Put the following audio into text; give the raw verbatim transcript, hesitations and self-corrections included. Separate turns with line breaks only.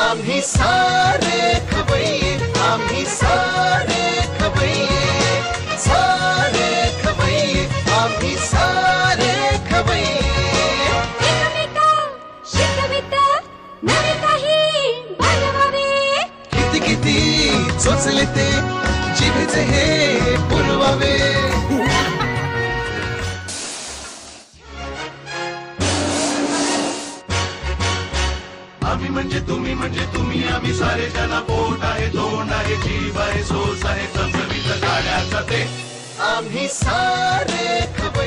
आम्ही सारे खवय्ये, आम्ही सारे खवय्ये, सारे खवय्ये, आम्ही सारे खवय्ये.
एकमेका शिकवित नवे काही बनवावे,
किती किती चोचले ते जिभेचे हे पुरवावे. आम्ही म्हणजे तुम्ही म्हणजे तुम्ही आम्ही सारे ज्याला पोट आहे तोंड आहे जीभ आहे सोस आहे चमचमीत गाड्याचा ते आम्ही सारे खवय्ये.